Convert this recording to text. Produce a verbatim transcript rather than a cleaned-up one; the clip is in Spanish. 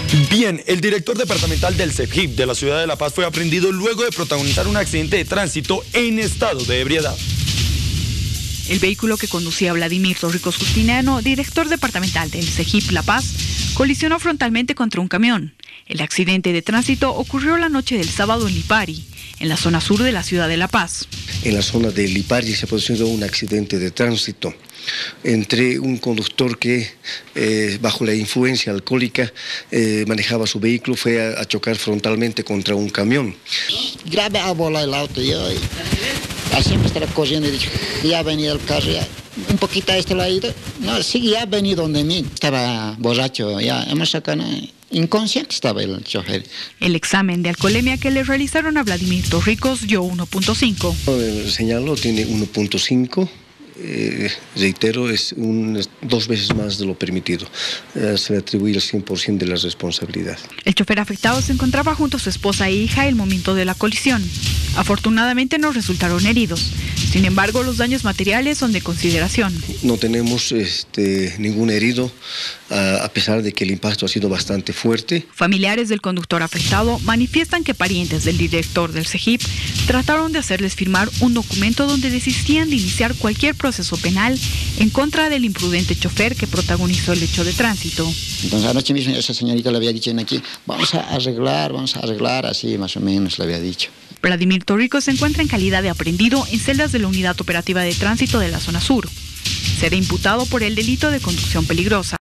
Bien, el director departamental del CEGIP de la ciudad de La Paz fue aprendido luego de protagonizar un accidente de tránsito en estado de ebriedad. El vehículo que conducía Vladimir Torricos Justiniano, director departamental del CEGIP La Paz, colisionó frontalmente contra un camión. El accidente de tránsito ocurrió la noche del sábado en Lipari, en la zona sur de la ciudad de La Paz. En la zona de Lipari se produjo un accidente de tránsito entre un conductor que, eh, bajo la influencia alcohólica, eh, manejaba su vehículo, fue a, a chocar frontalmente contra un camión. Grave a volar el auto yo, y así me estaba corriendo y dije, ya ha venido el carro, ya, un poquito a este lado, no, sí, ya ha venido donde mí, estaba borracho, ya hemos sacado, inconsciente estaba el chofer. El examen de alcoholemia que le realizaron a Vladimir Torricos dio uno punto cinco. El señalo tiene uno punto cinco. Eh, reitero, es un, dos veces más de lo permitido. Eh, se le atribuye el cien por ciento de la responsabilidad. El chofer afectado se encontraba junto a su esposa e hija en el momento de la colisión. Afortunadamente no resultaron heridos. Sin embargo, los daños materiales son de consideración. No tenemos este, ningún herido, a, a pesar de que el impacto ha sido bastante fuerte. Familiares del conductor afectado manifiestan que parientes del director del CEGIP trataron de hacerles firmar un documento donde desistían de iniciar cualquier proceso penal en contra del imprudente chofer que protagonizó el hecho de tránsito. Entonces anoche mismo esa señorita le había dicho en aquí, vamos a arreglar, vamos a arreglar, así más o menos le había dicho. Vladimir Torricos se encuentra en calidad de aprendido en celdas de la Unidad Operativa de Tránsito de la Zona Sur. Será imputado por el delito de conducción peligrosa.